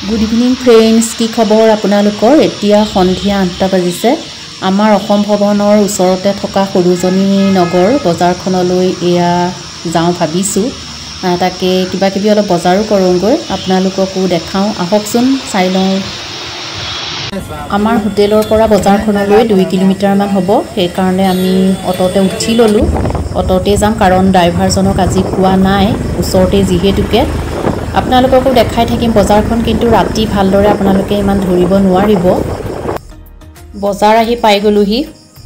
Good evening friends, কি খবৰ আপোনালোকৰ? এতিয়া সন্ধিয়া 8টা বাজিছে। আমাৰ অসম ভৱনৰ ওচৰতে থকা সৰোজনী নগৰ বজাৰখনলৈ এয়া যাওঁ ভাবিছোঁ। তাকে কিবা কিবি অলপ বজাৰো কৰোঁগৈ, আপোনালোককো দেখাওঁ, আহকচোন চাই লওঁ। আমাৰ হোটেলৰ পৰা বজাৰখনলৈ 2 কিলোমিটাৰমান হ'ব, সেইকাৰণে আমি অটোতে উঠি ল'লোঁ। অটোতে যাম কাৰণ ড্ৰাইভাৰজনক আজি পোৱা নাই, ওচৰতে যিহেতুকে। আপোনালোককো দেখাই থাকিম বজাৰখন, কিন্তু ৰাতি ভালদৰে আপোনালোকে ইমান ধৰিব নোৱাৰিব। বজাৰ আহি পাই গ'লোহি।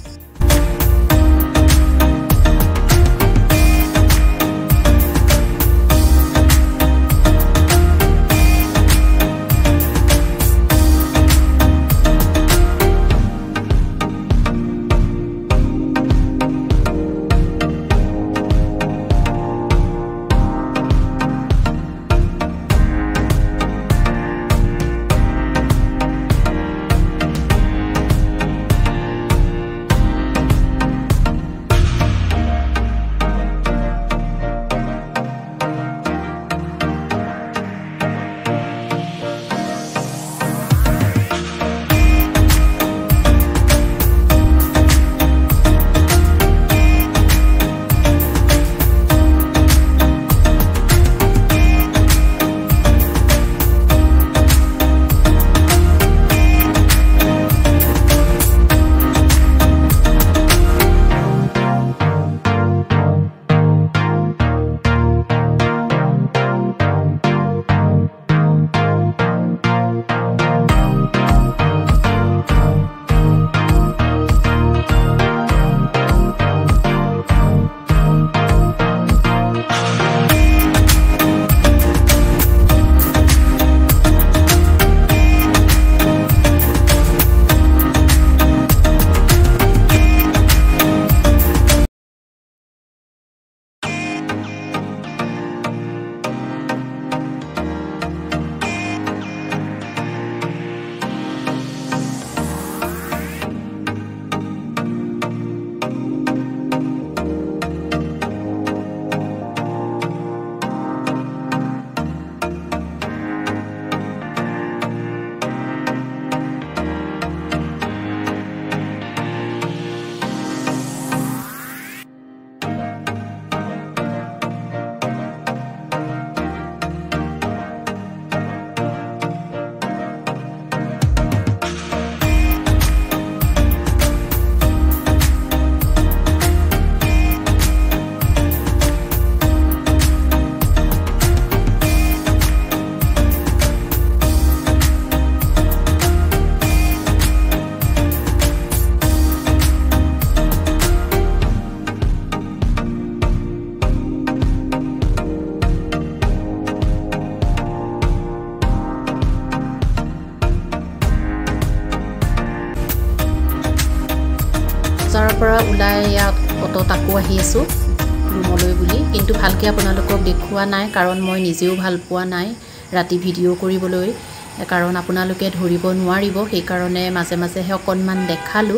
বজাৰৰ পৰা ওলাই ইয়াত অটোত আকৌ আহি আছোঁ ৰুমলৈ বুলি, কিন্তু ভালকৈ আপোনালোকক দেখুওৱা নাই কাৰণ মই নিজেও ভাল পোৱা নাই ৰাতি ভিডিঅ' কৰিবলৈ, কাৰণ আপোনালোকে ধৰিব নোৱাৰিব, সেইকাৰণে মাজে মাজেহে অকণমান দেখালোঁ।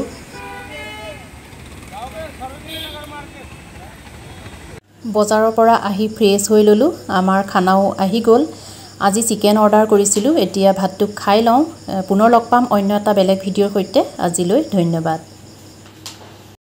বজাৰৰ পৰা আহি ফ্ৰেছ হৈ ল'লোঁ, আমাৰ খানাও আহি গ'ল। আজি চিকেন অৰ্ডাৰ কৰিছিলোঁ, এতিয়া ভাতটো খাই লওঁ। পুনৰ লগ পাম অন্য এটা বেলেগ ভিডিঅ'ৰ সৈতে। আজিলৈ ধন্যবাদ।